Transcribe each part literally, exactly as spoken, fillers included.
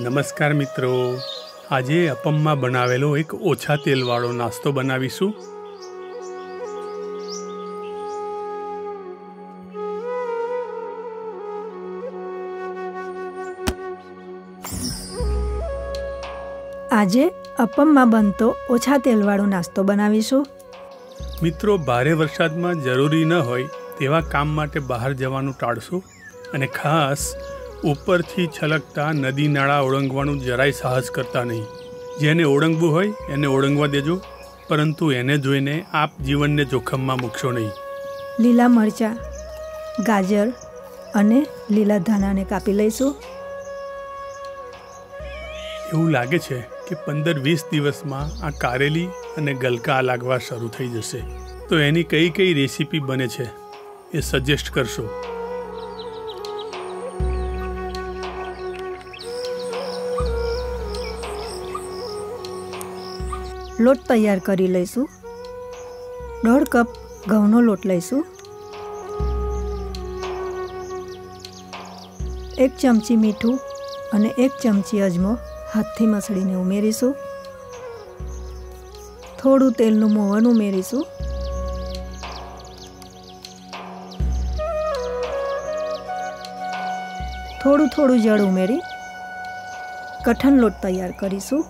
નમસ્કાર મિત્રો, આજે અપમમાં બનાવેલો એક ઓછા તેલવાળો નાસ્તો બનાવીશું. આજે અપમમાં બનતો ઓછા તેલવાળો નાસ્તો બનાવીશું. મિત્રો, ભારે વરસાદમાં જરૂરી ન હોય તેવા કામ માટે બહાર જવાનું ટાળશો અને ખાસ ઉપરથી છલકતા નદી નાળા ઓળંગવાનું જરાય સાહસ કરતા નહીં. જેને ઓળંગવું હોય એને ઓળંગવા દેજો, પરંતુ એને જોઈને આપ જીવનને જોખમમાં મૂકશો નહીં. લીલા મરચાં, ગાજર અને લીલા ધાણાને કાપી લઈશું. એવું લાગે છે કે પંદર વીસ દિવસમાં આ કારેલી અને ગલકા લાગવા શરૂ થઈ જશે. તો એની કઈ કઈ રેસીપી બને છે એ સજેસ્ટ કરશો. લોટ તૈયાર કરી લઈશું. દોઢ કપ ઘઉંનો લોટ લઈશું. એક ચમચી મીઠું અને એક ચમચી અજમો હાથથી મસળીને ઉમેરીશું. થોડું તેલનું મોવન ઉમેરીશું. થોડું થોડું જળ ઉમેરી કઠણ લોટ તૈયાર કરીશું.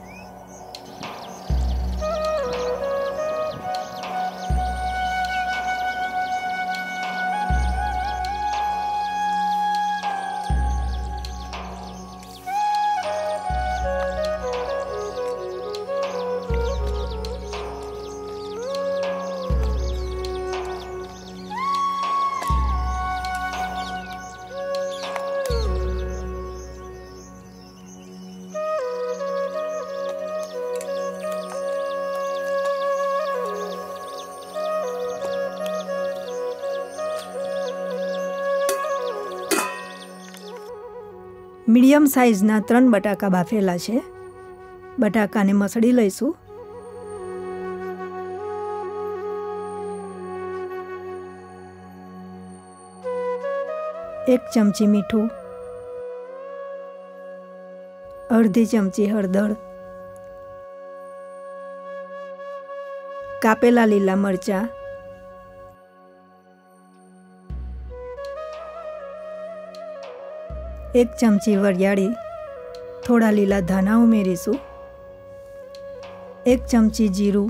મીડિયમ સાઇઝના ત્રણ બટાકા બાફેલા છે. બટાકાને મસળી લઈશું. એક ચમચી મીઠું, અડધી ચમચી હળદર, કાપેલા લીલા મરચાં, એક ચમચી વરિયાળી, થોડા લીલા ધાણા ઉમેરીશું. એક ચમચી જીરું,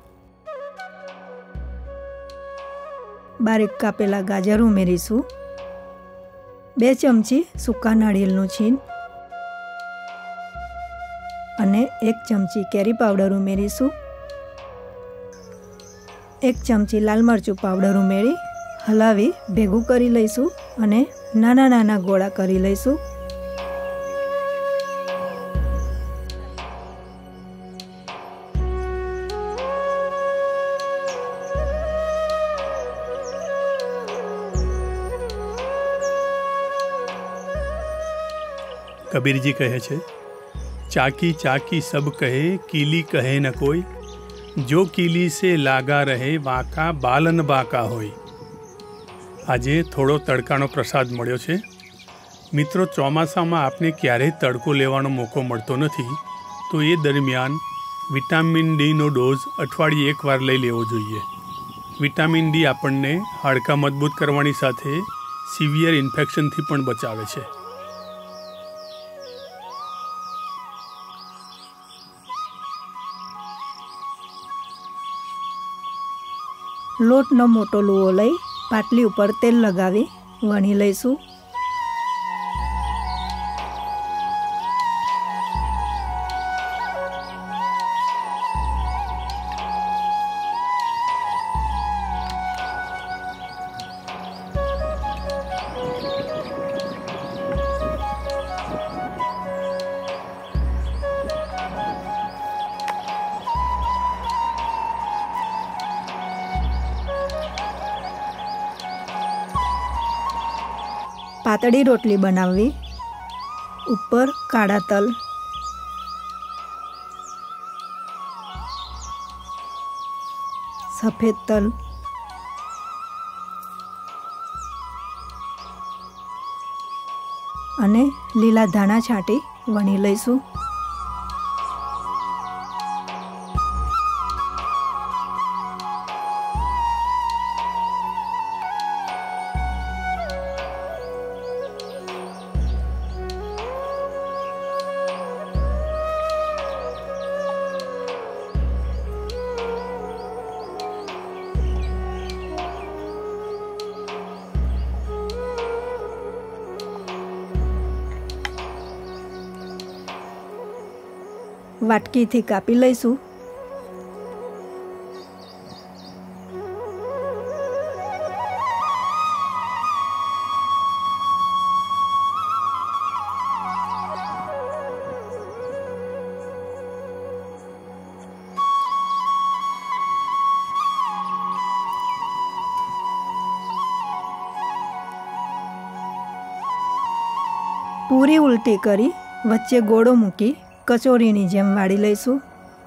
બારીક કાપેલા ગાજર ઉમેરીશું. બે ચમચી સૂકા નાળિયેરનું છીણ અને એક ચમચી કેરી પાવડર ઉમેરીશું. એક ચમચી લાલ મરચું પાવડર ઉમેરી હલાવી ભેગું કરી લઈશું અને નાના નાના ગોળા કરી લઈશું. કબીરજી કહે છે, ચાકી ચાકી સબ કહે, કીલી કહે ન કોઈ, જો કીલી સે લાગા રહે, વાંકા બાલન બાકા હોય. આજે થોડો તડકાનો પ્રસાદ મળ્યો છે. મિત્રો, ચોમાસામાં આપને ક્યારેય તડકો લેવાનો મોકો મળતો નથી, તો એ દરમિયાન વિટામિન ડીનો ડોઝ અઠવાડિયે એકવાર લઈ લેવો જોઈએ. વિટામિન ડી આપણને હાડકાં મજબૂત કરવાની સાથે સિવિયર ઇન્ફેક્શનથી પણ બચાવે છે. લોટનો મોટો લુઓ લઈ પાટલી ઉપર તેલ લગાવી વણી લઈશું. પાતળી રોટલી બનાવવી. ઉપર કાળા તલ, સફેદ તલ, અને લીલા ધાણા છાંટી વણી લઈશું। વાટકીથી કાપી લઈશું। પૂરી ઉલટી કરી વચ્ચે ગોળો મૂકી કચોરીની જેમ વાળી લઈશું।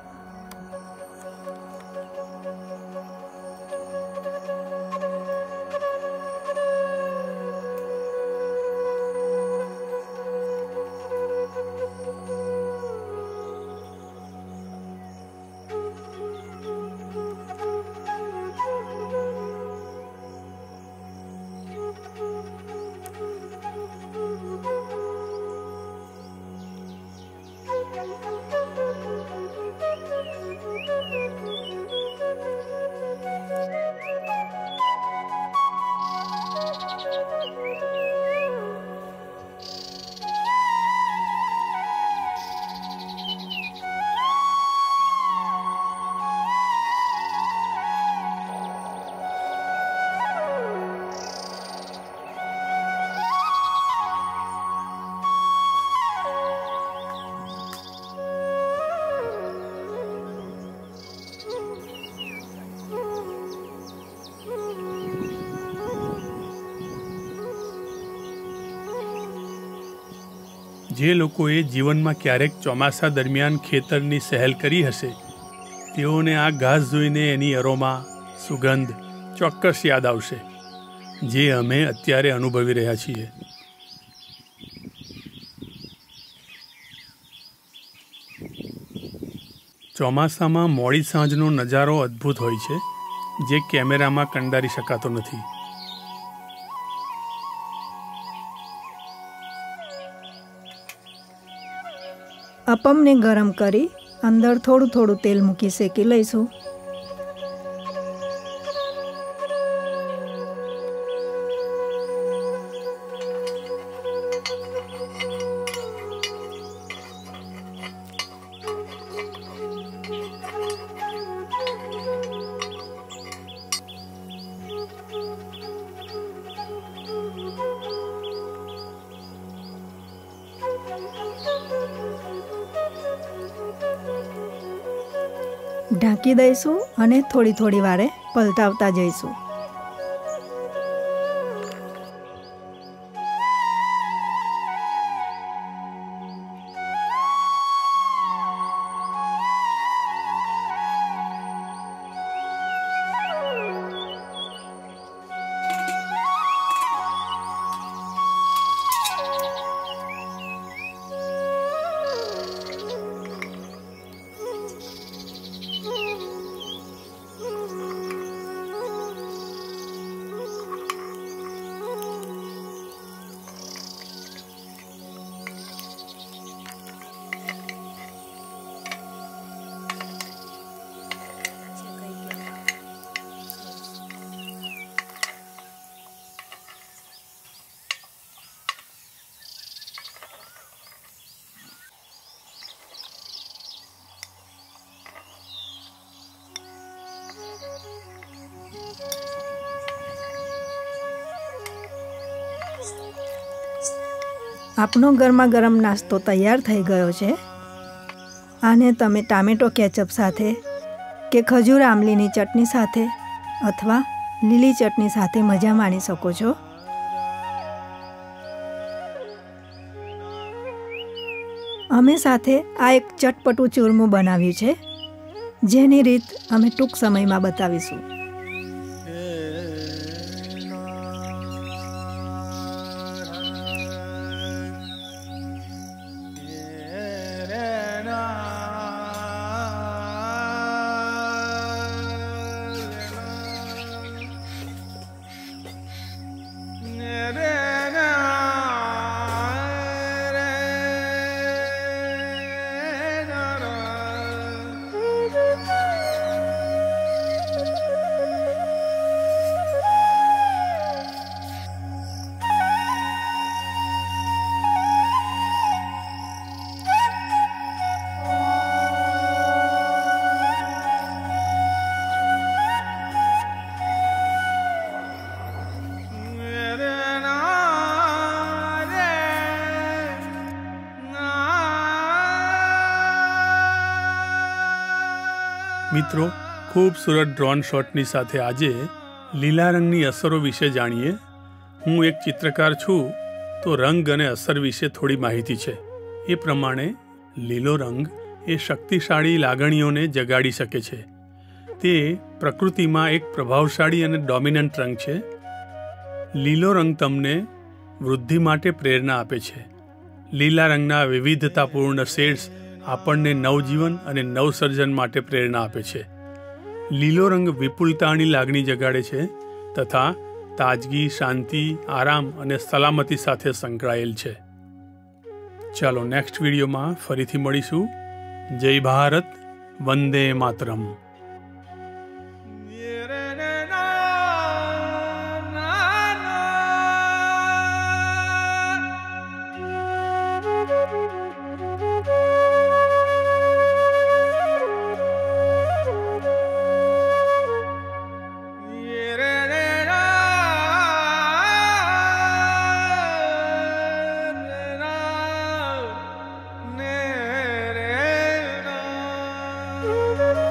જે લોકોએ જીવનમાં ક્યારેક ચોમાસા દરમિયાન ખેતરની સહેલ કરી હશે તેઓને આ ઘાસ જોઈને એની અરોમા સુગંધ ચોક્કસ યાદ આવશે, જે અમે અત્યારે અનુભવી રહ્યા છીએ। ચોમાસામાં મોડી સાંજનો નજારો અદ્ભુત હોય છે, જે કેમેરામાં કંડારી શકાતો નથી। અપમને ગરમ કરી અંદર થોડું થોડું તેલ મૂકી શેકી લઈશું। ઢાંકી દઈશું અને થોડી થોડી વારે પલટાવતા જઈશું। આપણો ગરમા ગરમ નાસ્તો તૈયાર થઈ ગયો છે। આને તમે ટામેટો કેચઅપ સાથે કે ખજૂર આમલીની ચટણી સાથે અથવા લીલી ચટણી સાથે મજા માણી શકો છો। અમે સાથે આ એક ચટપટું ચૂરમું બનાવ્યું છે, જેની રીત અમે ટૂંક સમયમાં બતાવીશું। મિત્રો, ખૂબસૂરત ડ્રોન શોટની સાથે આજે લીલા રંગની અસરો વિશે જાણીએ. હું એક ચિત્રકાર છું, તો રંગ અને અસર વિશે થોડી માહિતી છે. એ પ્રમાણે લીલો રંગ એ શક્તિશાળી લાગણીઓને જગાડી શકે છે. તે પ્રકૃતિમાં એક પ્રભાવશાળી અને ડોમિનન્ટ રંગ છે. લીલો રંગ તમને વૃદ્ધિ માટે પ્રેરણા આપે છે. લીલા રંગના વિવિધતાપૂર્ણ શેડ્સ આપણને નવજીવન અને નવસર્જન માટે પ્રેરણા આપે છે. લીલો રંગ વિપુલતાની લાગણી જગાડે છે તથા તાજગી, શાંતિ, આરામ અને સલામતી સાથે સંકળાયેલ છે. ચાલો નેક્સ્ટ વિડીયોમાં ફરીથી મળીશું. જય ભારત, વંદે માતરમ. Thank you.